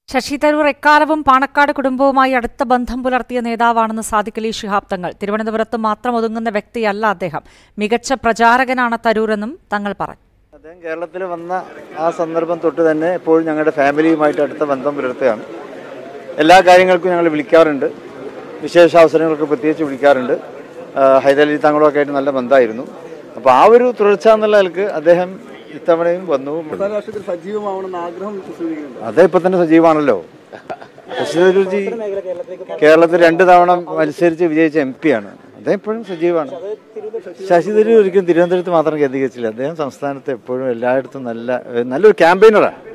ശശി തരൂർ എക്കാലവും പാണക്കാട് കുടുംബവുമായി അടുത്ത ബന്ധം പുലർത്തിയ നേതാവാണെന്ന് സാദിഖ് അലി ശിഹാബ് തങ്ങൾ. തിരുവനന്തപുരത്ത് മാത്രം ഒതുങ്ങുന്ന വ്യക്തിയല്ല അദ്ദേഹം. മികച്ച പ്രചാരകനാണ് തരൂരെന്നും തങ്ങൾ പറഞ്ഞു. അദ്ദേഹം കേരളത്തിൽ വന്ന ആ സന്ദർഭം തൊട്ട് തന്നെ എപ്പോഴും ഞങ്ങളുടെ ഫാമിലിയുമായിട്ട് അടുത്ത ബന്ധം പുലർത്തുകയാണ്. എല്ലാ കാര്യങ്ങൾക്കും ഞങ്ങൾ വിളിക്കാറുണ്ട്, വിശേഷ അവസരങ്ങൾക്ക് പ്രത്യേകിച്ച് വിളിക്കാറുണ്ട്. ഹൈദരലി തങ്ങളുമൊക്കെ ആയിട്ട് നല്ല ബന്ധമായിരുന്നു. അപ്പോൾ ആ ഒരു തുടർച്ച എന്നുള്ള നിലക്ക് അദ്ദേഹം ഇത്തവണയും വന്നു. അതേ ഇപ്പൊ തന്നെ സജീവമാണല്ലോ. ശശി തരൂർജി കേരളത്തിൽ 2 തവണ മത്സരിച്ച് വിജയിച്ച MP ആണ്. അദ്ദേഹം എപ്പോഴും സജീവമാണ്. ശശി തരൂർ ഒരിക്കലും തിരുവനന്തപുരത്ത് മാത്രം കേന്ദ്രീകരിച്ചില്ല. അദ്ദേഹം സംസ്ഥാനത്ത് എപ്പോഴും എല്ലായിടത്തും നല്ലൊരു ക്യാമ്പയിനറാണ്.